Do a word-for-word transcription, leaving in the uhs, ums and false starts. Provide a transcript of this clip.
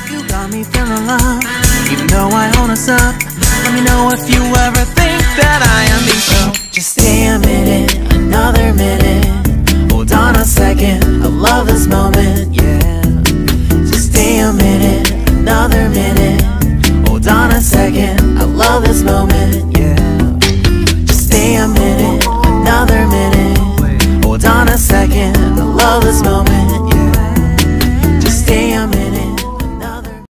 You got me feeling love, even though I own us up. Let me know if you ever think that I am being so. Just stay a minute, another minute. Hold on a second, I love this moment, yeah. Just stay a minute, another minute. Hold on a second, I love this moment.